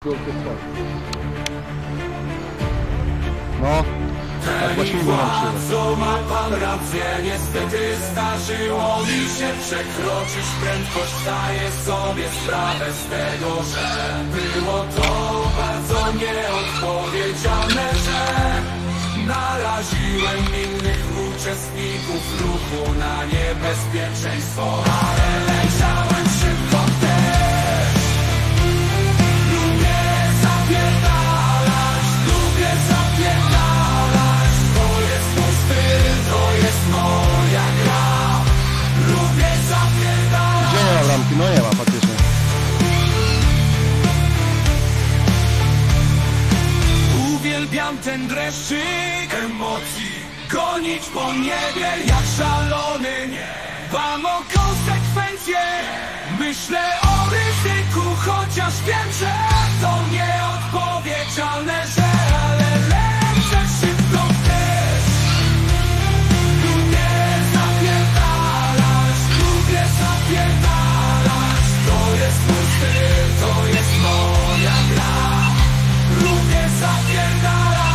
No, tak właśnie było nam co ma pan rację, niestety zdarzyło mi się przekroczyć prędkość. Zdaję sobie sprawę z tego, że było to bardzo nieodpowiedzialne, że naraziłem innych uczestników ruchu na niebezpieczeństwo, ale leciałem szybko też. Lubię zapierdalać, lubię zapierdalać. To jest mój styl, to jest moja gra. Lubię zapierdalać. Gdzie nie ma bramki? No nie ma faktycznie. Uwielbiam ten dreszczyk emocji, gonić po niebie jak szalony. Nie dbam o konsekwencje, myślę o ryzyku, chociaż wiem, że to nieodpowiedzialne, że ale lecę szybko też. Lubię zapierdalać, lubię zapierdalać. To jest mój styl, to jest moja gra. Lubię zapierdalać.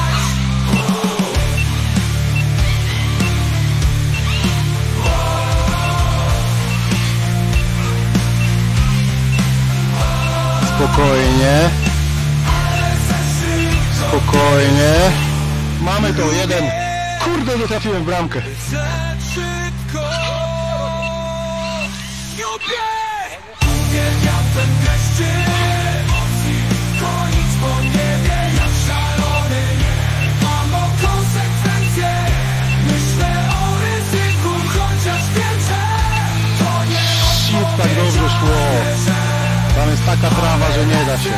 Spokojnie. Spokojnie. Mamy to, jeden. Kurde, nie trafiłem w bramkę. Szybko. Uwielbiam ten dreszczyk emocji, gonić po niebie jak szalony. Nie mam o konsekwencje, myślę o ryzyku, chociaż wiem, że to nie Shit, tak dobrze szło. Tam jest taka trawa, że nie da się.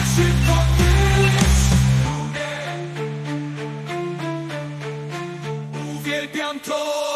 Uwielbiam to.